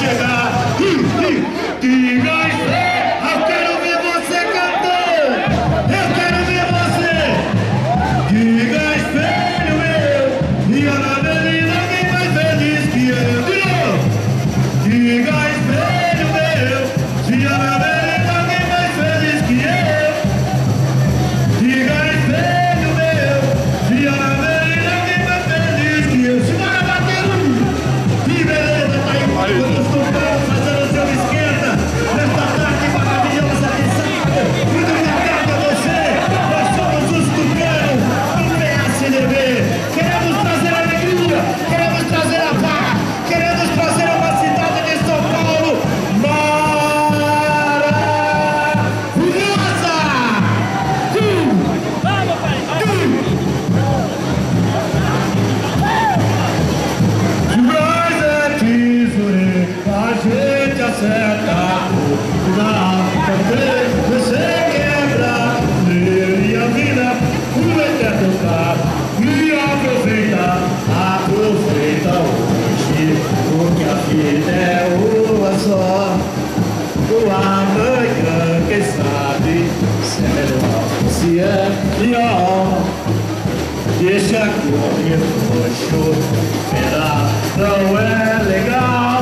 chegar. Diga eu quero ver você cantando. Eu quero ver você. Diga espelho meu, e a Anabelina alguém mais feliz que eu. De novo. Diga espelho meu, se a Anabelina alguém mais feliz que eu. Diga espelho meu, se a Anabelina alguém mais feliz que eu. Simbora batendo. Que beleza, tá aí. Quando os tucanos fazendo o seu esquenta nesta tarde maravilhosa de sábado. Muito obrigado a você. Nós somos os tucanos do PSDB. Queremos trazer alegria, queremos trazer a paz, queremos trazer uma cidade de São Paulo maravilhosa. Nós é tesoureiro, a gente acerta na também você quebra e a vida o eterno tocar e aproveita hoje, porque a vida é uma só. O amanhã, quem sabe, se é melhor, se é pior. Deixa correr roxo, não é legal.